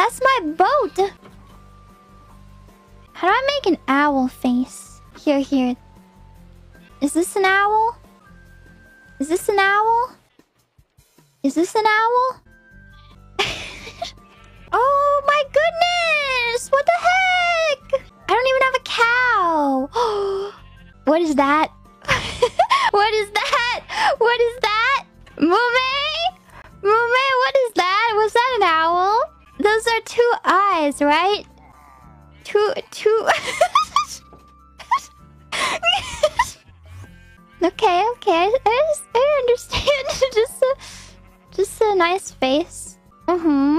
That's my boat! How do I make an owl face? Here. Is this an owl? Is this an owl? Is this an owl? Oh my goodness! What the heck? I don't even have a cow! What is that? What is that? What is that? Mume? Mume, what is that? Was that an owl? Those are two eyes, right? Two... Okay. I understand. Just a nice face.